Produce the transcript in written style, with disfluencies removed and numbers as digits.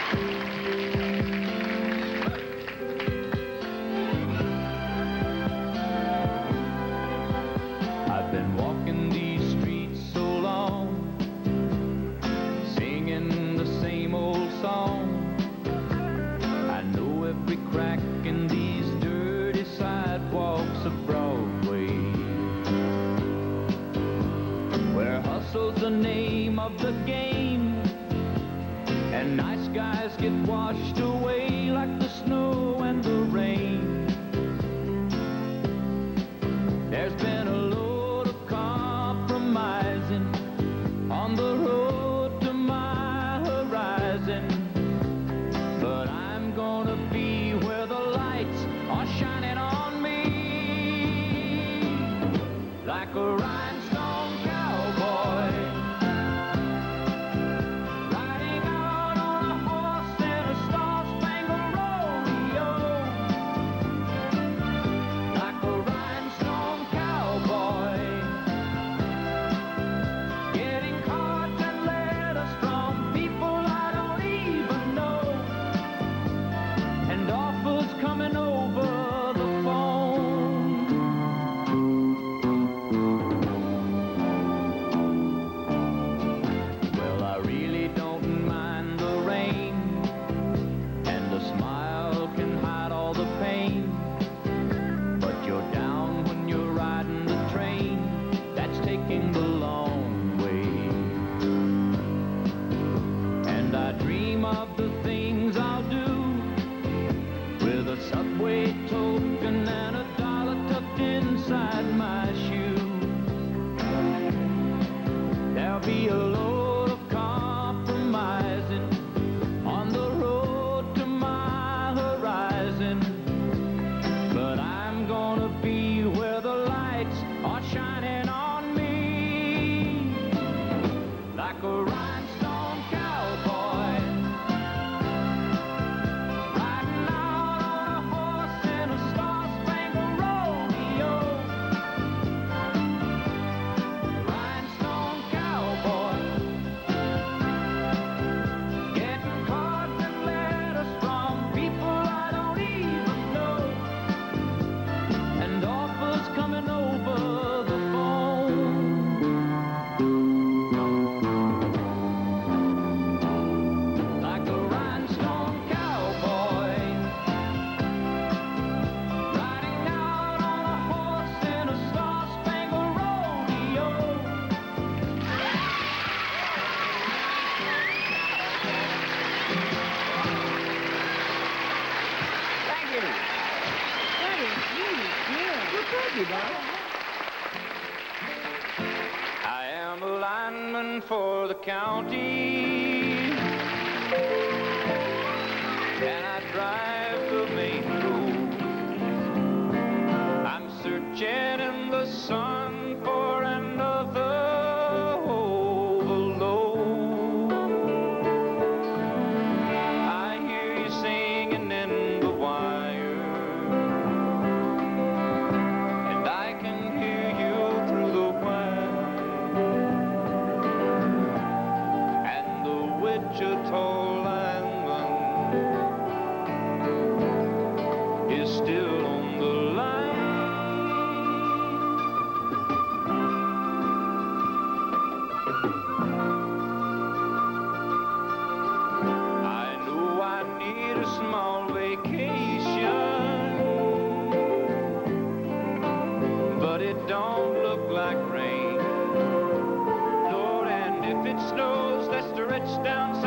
I've been walking these streets so long, singing the same old song. I know every crack in these dirty sidewalks of Broadway, where hustle's the name of the game, and nice guys get washed away like the snow and the rain. There's been a load of compromising on the road to my horizon, but I'm gonna be where the lights are shining on me, like a rhinestone cowboy, riding out on a horse in a star-spangled rodeo, like a rhinestone cowboy, getting cards and letters from people I don't even know, and offers coming over the phone. Well, I really don't mind the rain, and a smile can hide all the pain, but you're down when you're riding the train that's taking the long way. And I dream of the things I'll do with a subway token and a dollar tucked inside my shoe. There'll be a load of compromising on the road to my horizon, but I'm gonna be where the lights are shining on me, like a rhinestone cowboy, riding out on a horse in a star-spangled rodeo, rhinestone cowboy, getting cards and letters from people I don't even know, and offers coming over the phone. Like a rhinestone cowboy, riding out on a horse in a star-spangled rodeo. Thank you. That is really good. Well, thank you, Dinah. I am a lineman for the county, and I drive the main road. I'm searching in the sun for another overload. I hear you singing in the wire, and I can hear you through the wire, and the Wichita Lineman is still on the line. I know I need a small vacation, but it don't look like rain, Lord, and if it snows, let's stretch down